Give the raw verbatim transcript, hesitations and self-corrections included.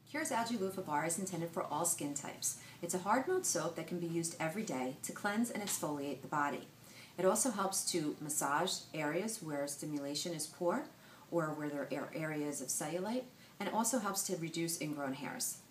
CURES Algae Loofah Bar is intended for all skin types. It's a hard mode soap that can be used every day to cleanse and exfoliate the body. It also helps to massage areas where stimulation is poor or where there are areas of cellulite, and it also helps to reduce ingrown hairs.